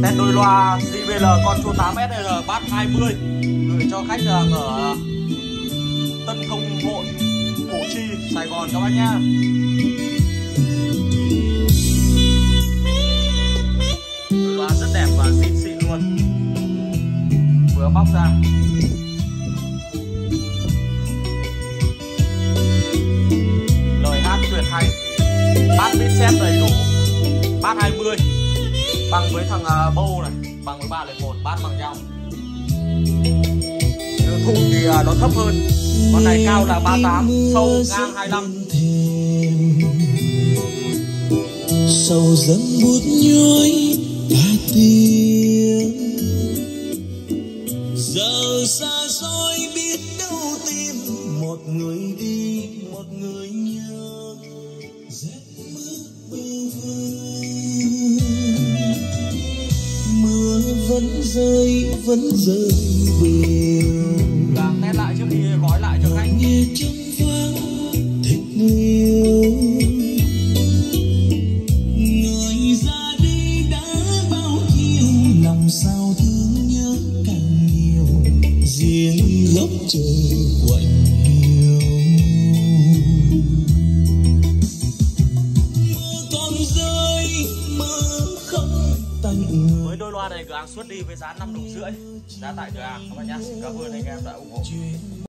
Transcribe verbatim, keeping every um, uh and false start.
Test đôi loa gi vê lờ Control tám ét rờ Bass hai mươi gửi cho khách hàng ở Tân Thông Hội, Củ Chi, Sài Gòn các bác nhá. Đôi loa rất đẹp và zin xịn luôn, vừa bóc ra. Lời hát tuyệt hay, bass beat set đầy đủ, bass hai mươi bằng với thằng uh, Bow này, bằng với ba không một, bass bằng nhau. Thùng thì uh, nó thấp hơn, con này cao là ba mươi tám, sâu ngang hai mươi lăm. Sầu dâng bút nhói và tiếng giờ xa xôi, biết đâu tìm một người đi, một người nhớ giấc mơ bơ vơ. Mưa vẫn rơi, vẫn rơi đều. Đang test lại trước khi gói lại cho khách. Nghe trong vắng thích nhiều, người ra đi đã bao nhiêu, lòng sao thương nhớ càng nhiều, riêng góc trời quạnh hiu. Mưa còn rơi, mưa không tạnh người. Với đôi loa này cửa hàng xuất đi với giá năm đồng rưỡi, giá tại cửa hàng các bạn nhá. Xin cảm ơn anh em đã ủng hộ.